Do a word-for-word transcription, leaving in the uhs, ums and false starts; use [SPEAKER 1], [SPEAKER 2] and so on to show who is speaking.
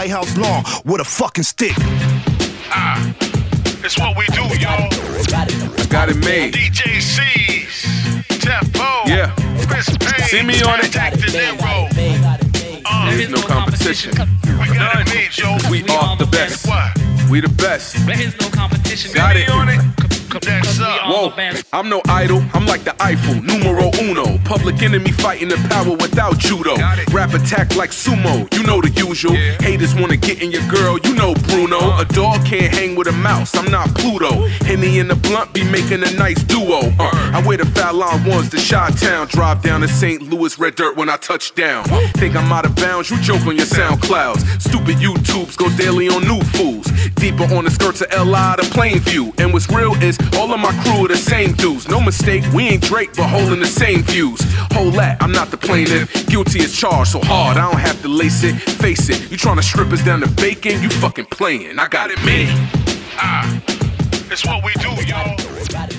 [SPEAKER 1] White House lawn with a fucking stick.
[SPEAKER 2] Ah, it's what we do, y'all.
[SPEAKER 3] I got it made.
[SPEAKER 2] D J C's, Tefo,
[SPEAKER 3] Yeah.
[SPEAKER 2] Chris Payne,
[SPEAKER 3] See me on it.
[SPEAKER 2] Jack De Niro. Uh,
[SPEAKER 3] There's no competition.
[SPEAKER 2] we got it made, yo.
[SPEAKER 3] We are the best.
[SPEAKER 2] What?
[SPEAKER 3] We the best.
[SPEAKER 4] There is no competition.
[SPEAKER 3] Got it.
[SPEAKER 2] on it.
[SPEAKER 4] That's up.
[SPEAKER 3] Whoa, I'm no idol, I'm like the Eiffel, numero uno. Public enemy fighting the power without judo.
[SPEAKER 2] Got it.
[SPEAKER 3] Rap attack like sumo, you know the usual.
[SPEAKER 2] Yeah.
[SPEAKER 3] Haters wanna get in your girl, you know Bruno.
[SPEAKER 2] Uh.
[SPEAKER 3] A dog can't hang with a mouse, I'm not Pluto. Henny and the blunt be making a nice duo. Uh, I wear the Fallon ones to Chi-Town. Drive down to Saint Louis, red dirt when I touch down. Think I'm out of bounds, you joke on your SoundClouds. Stupid YouTubes go daily on new fools. Deeper on the skirts of L I to Plainview. And what's real is all of my crew are the same dudes. No mistake, we ain't Drake, but holding the same views. Whole that, I'm not the plaintiff. Guilty as charged, so hard, I don't have to lace it. Face it, you tryna strip us down to bacon, you fucking playing. I got it made.
[SPEAKER 2] Ah, it's what we do, y'all.